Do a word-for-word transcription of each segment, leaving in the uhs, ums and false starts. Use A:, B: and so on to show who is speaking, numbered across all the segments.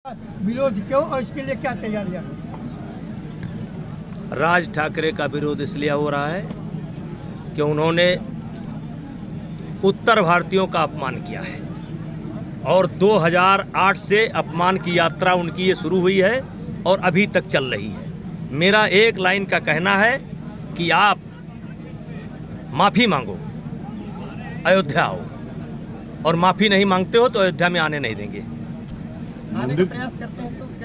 A: विरोध क्यों और इसके लिए क्या तैयारियां?
B: राज ठाकरे का विरोध इसलिए हो रहा है कि उन्होंने उत्तर भारतीयों का अपमान किया है और दो हज़ार आठ से अपमान की यात्रा उनकी ये शुरू हुई है और अभी तक चल रही है। मेरा एक लाइन का कहना है कि आप माफ़ी मांगो, अयोध्या आओ, और माफ़ी नहीं मांगते हो तो अयोध्या में आने नहीं देंगे।
A: आने का प्रयास करते हैं तो क्या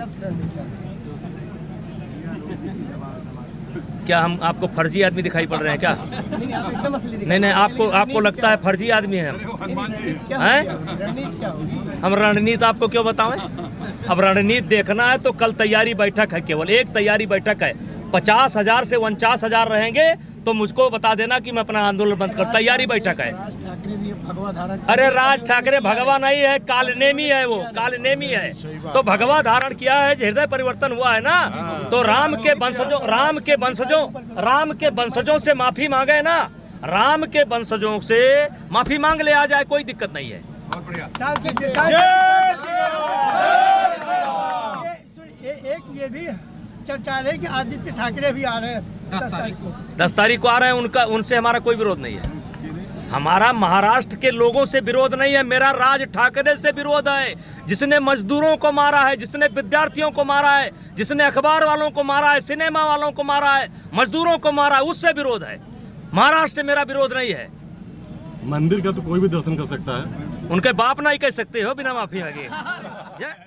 B: क्या हम आपको फर्जी आदमी दिखाई पड़ रहे हैं क्या?
A: नहीं, आप एकदम असली
B: नहीं नहीं, आपको आपको लगता है फर्जी आदमी है हम हैं?
A: रणनीति क्या होगी?
B: हम रणनीति आपको क्यों बताएं? अब रणनीति देखना है तो कल तैयारी बैठक है, केवल एक तैयारी बैठक है। पचास हजार से उनचास हजार रहेंगे तो मुझको बता देना कि मैं अपना आंदोलन बंद कर। तैयारी बैठक है।
A: राज ठाकरे भी भगवा धारण।
B: अरे राज ठाकरे भगवा नहीं है, कालनेमी है, वो कालनेमी है। तो भगवा धारण किया है, हृदय परिवर्तन हुआ है ना। तो राम के वंशजों राम के वंशजों राम के वंशजों से माफी मांगे ना, राम के वंशजों से माफी मांग ले, आ जाए, कोई दिक्कत नहीं है।
A: एक ये भी चर्चा है कि आदित्य ठाकरे भी आ रहे हैं दस तारीख को
B: दस तारीख को आ रहे हैं। उनका उनसे हमारा कोई विरोध नहीं है। हमारा महाराष्ट्र के लोगों से विरोध नहीं है, मेरा राज ठाकरे से विरोध है, जिसने मजदूरों को मारा है, जिसने विद्यार्थियों को मारा है, जिसने अखबार वालों को मारा है, सिनेमा वालों को मारा है, मजदूरों को मारा है, उससे विरोध है। महाराष्ट्र से मेरा विरोध नहीं है।
C: मंदिर का तो कोई भी दर्शन कर सकता है,
B: उनके बाप ना ही कह सकते हो बिना माफी मांगे।